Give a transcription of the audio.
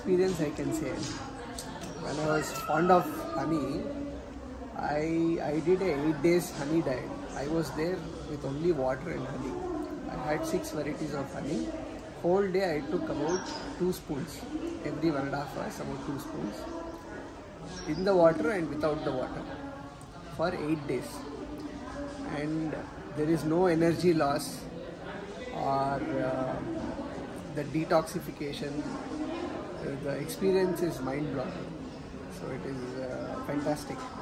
experience I can say. When I was fond of honey, I did a 8 days honey diet. I was there with only water and honey. I had 6 varieties of honey. Whole day I took about 2 spoons. Every 1.5 hours, about 2 spoons. In the water and without the water. For 8 days. And there is no energy loss or the detoxification. The experience is mind-blowing. So it is fantastic.